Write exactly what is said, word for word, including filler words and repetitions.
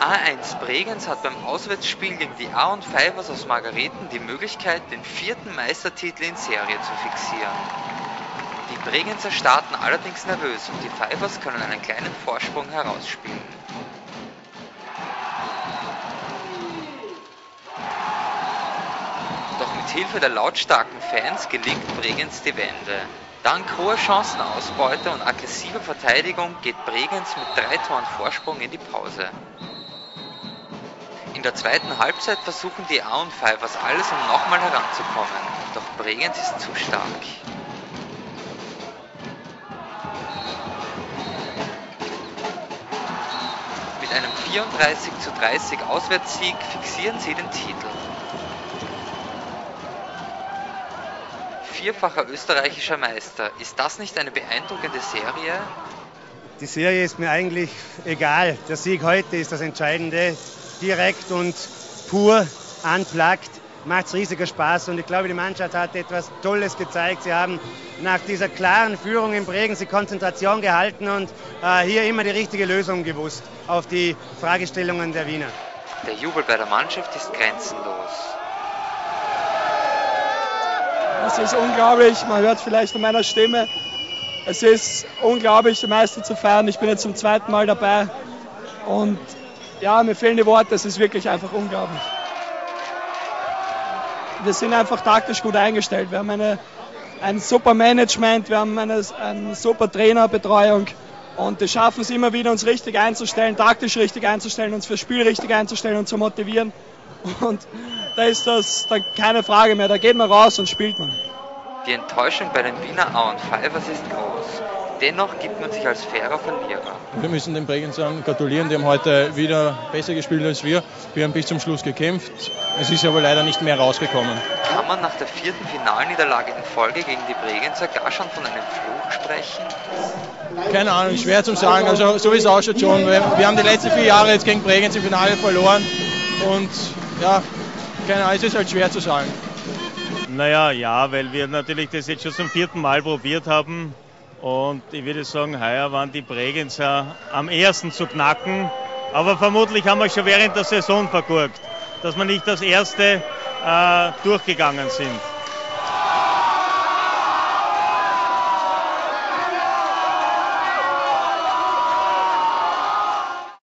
A eins Bregenz hat beim Auswärtsspiel gegen die A und Pfeifers aus Margareten die Möglichkeit, den vierten Meistertitel in Serie zu fixieren. Die Bregenzer starten allerdings nervös und die Pfeifers können einen kleinen Vorsprung herausspielen. Doch mit Hilfe der lautstarken Fans gelingt Bregenz die Wende. Dank hoher Chancenausbeute und aggressiver Verteidigung geht Bregenz mit drei Toren Vorsprung in die Pause. In der zweiten Halbzeit versuchen die A und Pfeifers alles, um nochmal heranzukommen, doch Bregenz ist zu stark. Mit einem vierunddreißig zu dreißig Auswärtssieg fixieren sie den Titel. Vierfacher österreichischer Meister, ist das nicht eine beeindruckende Serie? Die Serie ist mir eigentlich egal. Der Sieg heute ist das Entscheidende. Direkt und pur, unplugged, macht es riesiger Spaß und ich glaube, die Mannschaft hat etwas Tolles gezeigt. Sie haben nach dieser klaren Führung in Bregenz die Konzentration gehalten und äh, hier immer die richtige Lösung gewusst auf die Fragestellungen der Wiener. Der Jubel bei der Mannschaft ist grenzenlos. Es ist unglaublich, man hört vielleicht an meiner Stimme. Es ist unglaublich, den Meister zu feiern. Ich bin jetzt zum zweiten Mal dabei und ja, mir fehlen die Worte, es ist wirklich einfach unglaublich. Wir sind einfach taktisch gut eingestellt. Wir haben eine, ein super Management, wir haben eine, eine super Trainerbetreuung und wir schaffen es immer wieder, uns richtig einzustellen, taktisch richtig einzustellen, uns fürs Spiel richtig einzustellen und zu motivieren. Und da ist das dann keine Frage mehr, da geht man raus und spielt man. Die Enttäuschung bei den Wiener A und Pfeifers ist groß. Dennoch gibt man sich als fairer Verlierer. Wir müssen den Bregenzern gratulieren, die haben heute wieder besser gespielt als wir. Wir haben bis zum Schluss gekämpft, es ist aber leider nicht mehr rausgekommen. Kann man nach der vierten Finalniederlage in Folge gegen die Bregenzer gar schon von einem Fluch sprechen? Keine Ahnung, schwer zu sagen, also so wie es ausschaut schon. Wir, wir haben die letzten vier Jahre jetzt gegen Bregenz im Finale verloren und ja, keine Ahnung, es ist halt schwer zu sagen. Naja, ja, weil wir natürlich das jetzt schon zum vierten Mal probiert haben. Und ich würde sagen, heuer waren die Bregenzer am ersten zu knacken. Aber vermutlich haben wir schon während der Saison vergurkt, dass wir nicht das erste äh, durchgegangen sind.